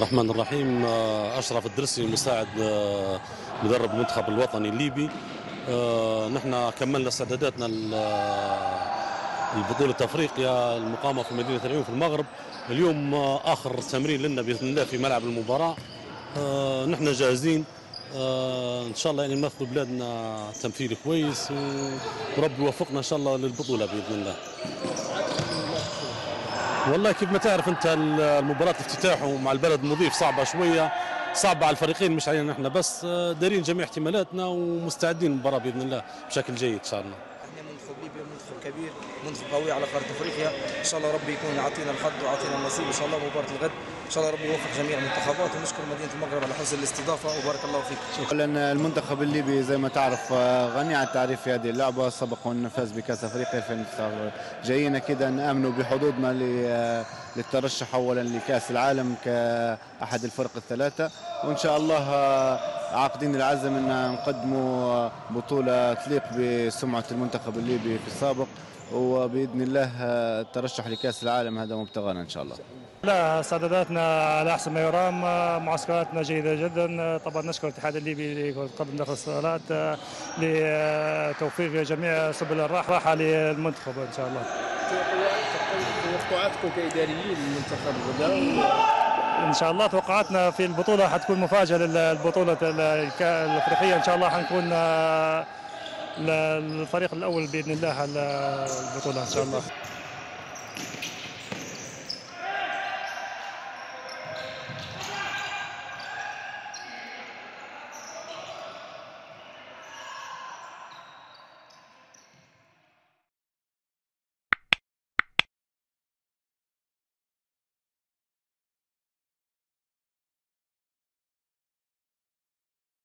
الرحمن الرحيم. أشرف الدرسي مساعد مدرب المنتخب الوطني الليبي. نحن كملنا استعداداتنا البطولة أفريقيا المقامة في مدينة العيون في المغرب. اليوم آخر تمرين لنا بإذن الله في ملعب المباراة. نحن جاهزين إن شاء الله، يعني نمثل بلادنا تمثيل كويس وربي يوفقنا إن شاء الله للبطولة بإذن الله. والله كيف ما تعرف انت المباراه الافتتاح مع البلد المضيف صعبه شويه، صعبه على الفريقين مش علينا احنا بس. دارين جميع احتمالاتنا ومستعدين للمباراه باذن الله بشكل جيد ان شاء الله. احنا منتخب ليبيا منتخب كبير، منتخب قوي على قاره افريقيا، ان شاء الله ربي يكون يعطينا الحظ ويعطينا النصيب ان شاء الله مباراه الغد، ان شاء الله ربي يوفق جميع المنتخبات، ونشكر مدينه المغرب على حسن الاستضافه وبارك الله فيك. شكرا. المنتخب الليبي زي ما تعرف غني عن التعريف في هذه اللعبه، سبق وان فاز بكاس افريقيا 2019. جايين كده نامنوا بحظوظنا للترشح اولا لكاس العالم كاحد الفرق الثلاثه، وان شاء الله عاقدين العزم ان نقدموا بطوله تليق بسمعه المنتخب الليبي في السابق، وباذن الله الترشح لكاس العالم هذا مبتغانا ان شاء الله. لا، استعداداتنا على احسن ما يرام، معسكراتنا جيده جدا. طبعا نشكر الاتحاد الليبي لكرة القدم داخل الصالات لتوفير جميع سبل الراحه للمنتخب ان شاء الله. توقعاتكم كاداريين للمنتخب غدا؟ ان شاء الله توقعاتنا في البطوله حتكون مفاجاه للبطوله الافريقيه، ان شاء الله حنكون الفريق الاول باذن الله على البطوله ان شاء الله.